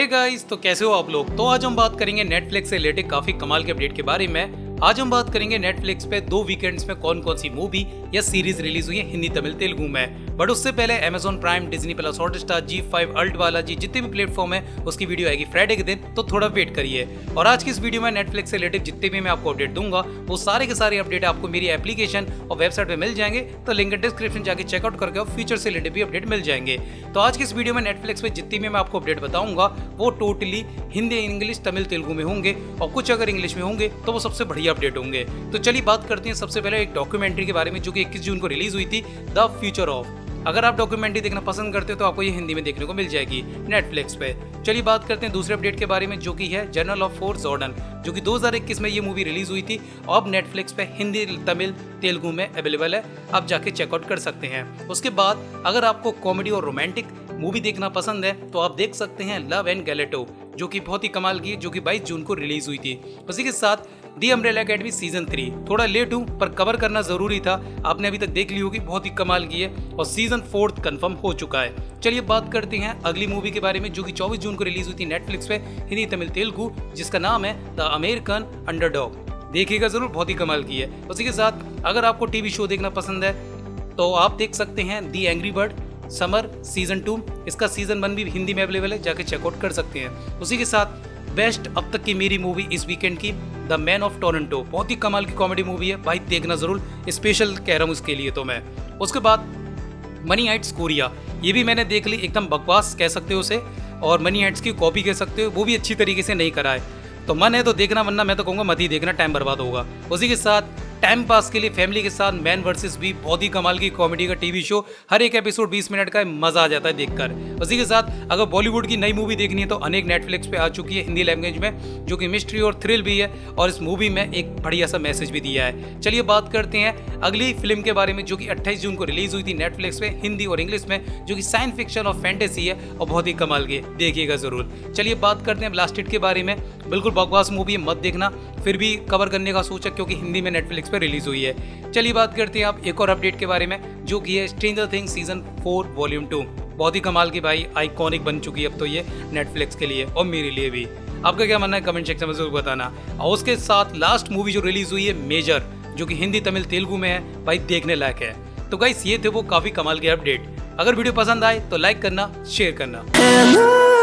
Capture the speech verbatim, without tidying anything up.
Hey guys, तो कैसे हो आप लोग। तो आज हम बात करेंगे नेटफ्लिक्स से रिलेटेड काफी कमाल के अपडेट के बारे में। आज हम बात करेंगे नेटफ्लिक्स पे दो वीकेंड्स में कौन कौन सी मूवी या सीरीज रिलीज हुई है हिंदी, तमिल, तेलुगु में। बट उससे पहले Amazon Prime, Disney plus, Hotstar, Zee five, ALT वाला जी जितने भी प्लेटफॉर्म है उसकी वीडियो आएगी फ्राइडे के दिन, तो थोड़ा वेट करिए। और आज की इस वीडियो में नेटफ्लिक्स से रिलेटेड जितने भी मैं आपको अपडेट दूंगा वो सारे के सारे अपडेट आपको मेरी एप्लीकेशन और वेबसाइट पे मिल जाएंगे। तो लिंक डिस्क्रिप्शन जाके चेकआउट करके और फ्यूचर से रिलेटेड भी अपडेट मिल जाएंगे। तो आज की इस वीडियो में नेटफ्लिक्स पे जितनी भी मैं आपको अपडेट बताऊंगा वो टोटली हिंदी, इंग्लिश, तमिल, तेलुगु में होंगे और कुछ अगर इंग्लिश में होंगे तो वो सबसे बढ़िया अपडेट होंगे। तो चलिए बात करते हैं सबसे पहले एक डॉक्यूमेंट्री के बारे में जो कि इक्कीस जून को रिलीज हुई थी, द फ्यूचर ऑफ। अगर आप डॉक्यूमेंट्री देखना पसंद करते हो तो आपको ये हिंदी में देखने को मिल जाएगी नेटफ्लिक्स पे। चलिए बात करते हैं दूसरे अपडेट के बारे में जो कि है जर्नल ऑफ फोर जॉर्डन, जो कि दो हज़ार इक्कीस में ये मूवी रिलीज हुई थी। अब नेटफ्लिक्स पे हिंदी, तमिल, तेलुगु में अवेलेबल है, आप जाके चेकआउट कर सकते हैं। उसके बाद अगर आपको कॉमेडी और रोमांटिक मूवी देखना पसंद है तो आप देख सकते हैं लव एंड गैलेटो, जो कि बहुत ही कमाल की है, जो कि बाईस जून को रिलीज हुई थी। उसी के साथ the umbrella academy season three, थोड़ा लेट हूँ पर कवर करना जरूरी था, आपने अभी तक देख ली होगी, बहुत ही कमाल की है। और सीजन फोर्थ कंफर्म हो चुका है। चलिए बात करते हैं अगली मूवी के बारे में जो कि चौबीस जून को रिलीज हुई थी नेटफ्लिक्स पे हिंदी, तमिल, तेलुगु, जिसका नाम है द अमेरिकन अंडरडॉग। देखिएगा जरूर, बहुत ही कमाल की है। उसी के साथ अगर आपको टीवी शो देखना पसंद है तो आप देख सकते हैं the angry bird summer season two, इसका सीजन वन भी हिंदी में अवेलेबल है, जाके चेकआउट कर सकते हैं। उसी के साथ बेस्ट अब तक की मेरी मूवी इस वीकेंड की द मैन ऑफ टोरंटो, बहुत ही कमाल की कॉमेडी मूवी है भाई, देखना जरूर, स्पेशल कह रहा हूँ इसके लिए तो मैं। उसके बाद मनी हाइट्स कोरिया, ये भी मैंने देख ली, एकदम बकवास कह सकते हो उसे, और मनी हाइट्स की कॉपी कह सकते हो, वो भी अच्छी तरीके से नहीं करा है। तो मन है तो देखना, वरना मैं तो कहूँगा मत ही देखना, टाइम बर्बाद होगा। उसी के साथ टाइम पास के लिए फैमिली के साथ मैन वर्सेस बी, बहुत ही कमाल की कॉमेडी का टीवी शो, हर एक एपिसोड बीस मिनट का है, मजा आ जाता है देखकर। उसी के साथ अगर बॉलीवुड की नई मूवी देखनी है तो अनेक नेटफ्लिक्स पे आ चुकी है हिंदी लैंग्वेज में, जो कि मिस्ट्री और थ्रिल भी है, और इस मूवी में एक बढ़िया सा मैसेज भी दिया है। चलिए बात करते हैं अगली फिल्म के बारे में जो कि अट्ठाईस जून को रिलीज हुई थी नेटफ्लिक्स पे हिंदी और इंग्लिश में, जो कि साइंस फिक्शन और फैंटेसी है और बहुत ही कमाल की, देखिएगा जरूर। चलिए बात करते हैं ब्लास्टेड के बारे में, बिल्कुल बकवास मूवी है, मत देखना, फिर भी कवर करने का सोचा क्योंकि हिंदी में नेटफ्लिक्स पे रिलीज हुई है। चलिए बात करते हैं आप एक और अपडेट के बारे में जो कि है stranger things season four volume two, बहुत ही कमाल की भाई, आइकॉनिक बन चुकी है अब तो ये नेटफ्लिक्स के लिए और मेरे लिए भी। आपका क्या मानना है कमेंट सेक्शन में जरूर बताना। और उसके साथ लास्ट मूवी जो रिलीज हुई है मेजर, जो कि हिंदी, तमिल, तेलुगु में है भाई, देखने लायक है। तो गाइस ये थे वो काफी कमाल के अपडेट। अगर वीडियो पसंद आए तो लाइक करना, शेयर करना।